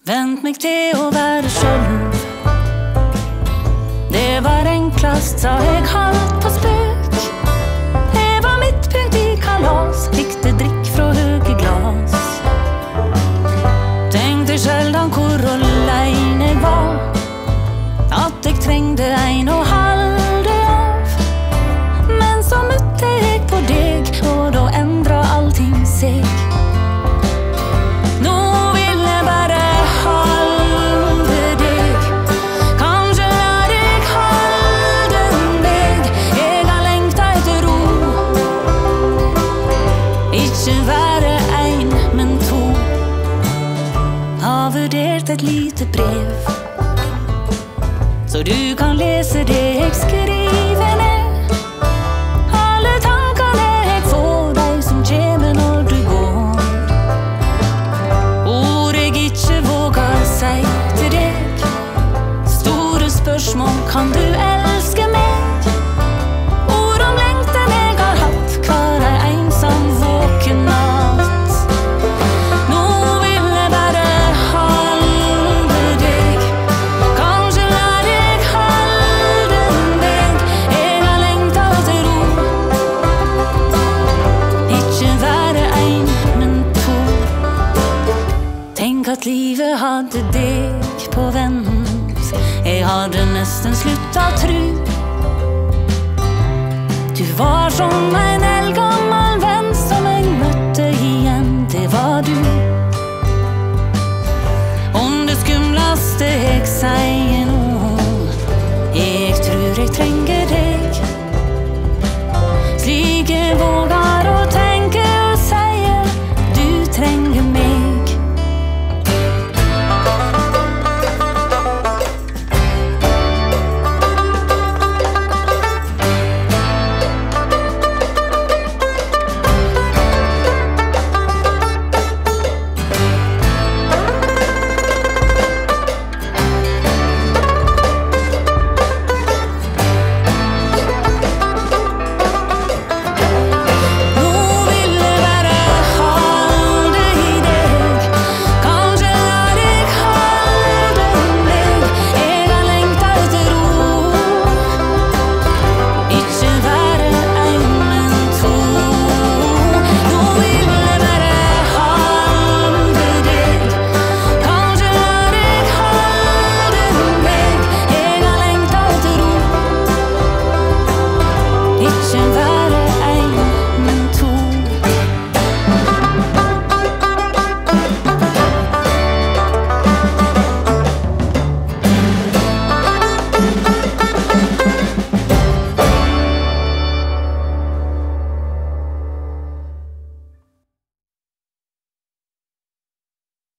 Vent meg til å være selv. Det var enklast, sa jeg halvt på spøk. Det var mitt pynt i kalas, likte drikk fra høge glas. Tenkte sjeldan hvor alene jeg var, at jeg trengte en å halde av. Men så møtte jeg på deg, og da endra allting seg. Nå vil jeg bare halde deg, kanskje la deg halde meg. Jeg har lengta etter ro, ikke være en, men to. Har vurdert et lite brev, så du kan lese det jeg skriver ned. Alle tankene jeg får, de som kommer når du går. Ord jeg ikke våger si til deg. Store spørsmål, kan du elske meg? Ord om lengten jeg har hatt, hver ei ensam våken natt. Nå vil jeg bare halde deg, kanskje la deg halde meg. Jeg har lengta etter ro, ikke være en, men to. Tenk at livet hadde deg på vent. Jeg hadde nesten sluttet tru. Du var som en elg